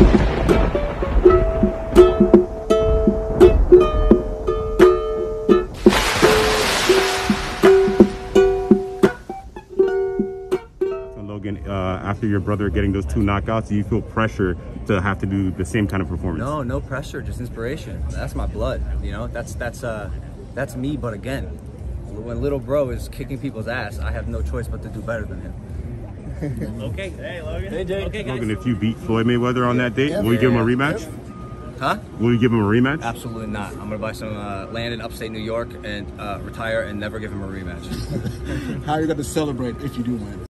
Logan, after your brother getting those 2 knockouts, do you feel pressure to have to do the same kind of performance? No pressure, just inspiration. That's my blood, you know. That's me. But again, when little bro is kicking people's ass, I have no choice but to do better than him. Okay. Hey, Logan. Hey, Jake. Okay, guys. Logan, if you beat Floyd Mayweather on that date, will you give him a rematch? Huh? Will you give him a rematch? Absolutely not. I'm gonna buy some land in upstate New York and retire and never give him a rematch. How are you going to celebrate if you do win?